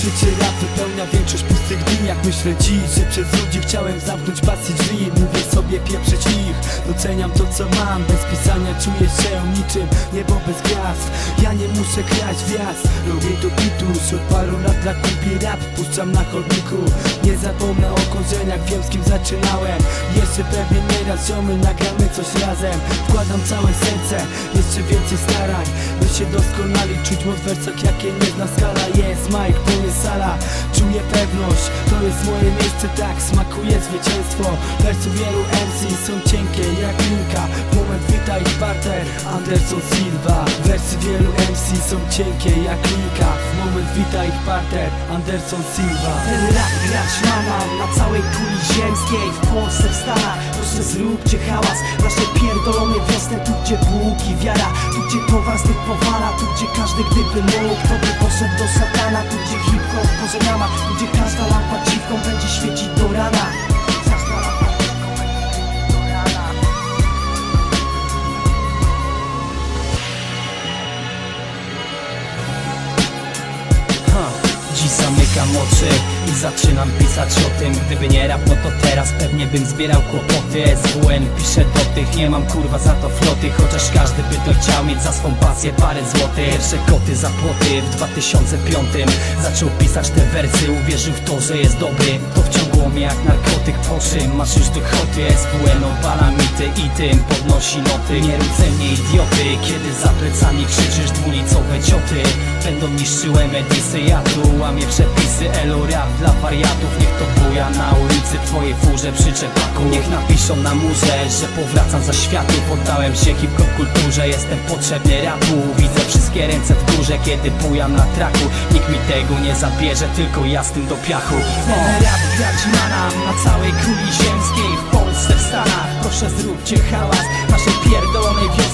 Życie rap wypełnia większość pustych dni. Jak myślę dziś, że przez ludzi chciałem zamknąć pasy drzwi. Mówię sobie pieprzyć ich, doceniam to co mam. Bez pisania czuję się niczym niebo bez gwiazd. Ja nie muszę kraść gwiazd, robię to pituś. Od paru lat dla kupi rap puszczam na chodniku. Nie zapomnę o korzeniach, wiem z kim zaczynałem. Jeszcze pewnie nieraz ziomy nagramy coś razem. Wkładam całe serce, jeszcze więcej starań, by się doskonali, czuć moc w wersach jakie nie zna skala. Jest Mike, to jest sala, czuję pewność, to jest moje miejsce, tak smakuje zwycięstwo. Wersy wielu MC są cienkie jak linka, w moment wita ich partner Anderson Silva. Wersy wielu MC są cienkie jak linka, w moment wita ich partner Anderson Silva. Ten rap grać mam na całej kuli ziemskiej, w Polsce, w Stanach. Proszę zróbcie hałas, nasze pierdolone wiosny, tu gdzie Bóg i wiara, tu gdzie towar z tych powala, tu gdzie każdy gdyby mógł, to by poszedł do szatana. Tu gdzie hip-hop korzeniama, tu gdzie każda lampa dziwką będzie świecić do rana. Dziś zamykam oczy i zaczynam pisać o tym. Gdyby nie rap, no to teraz pewnie bym zbierał kłopoty. SWN pisze do tych, nie mam kurwa za to floty. Chociaż każdy by to chciał mieć za swą pasję parę złotych. Pierwsze koty za płoty w 2005 zaczął pisać te wersy, uwierzył w to, że jest dobry. To wciągło mnie jak narkotyk po czym masz już dochody. SWN obala mity i tym podnosi noty. Nie rób ze mnie idioty, kiedy za plecami krzyczysz dwulicowe cioty. Będą niszczyły medisy, ja tu łamię przepisy. Elo rap dla wariatów, niech to buja na ulicy w twojej furze przy czepaku. Niech napiszą na murze, że powracam za światów. Poddałem się hip-hop kulturze, jestem potrzebny rapu. Widzę wszystkie ręce w górze, kiedy bujam na traku. Nikt mi tego nie zabierze, tylko ja z tym do piachu. Ten rap grać nam na całej kuli ziemskiej, w Polsce, w Stanach. Proszę zróbcie hałas, naszej pierdolonej wiosny,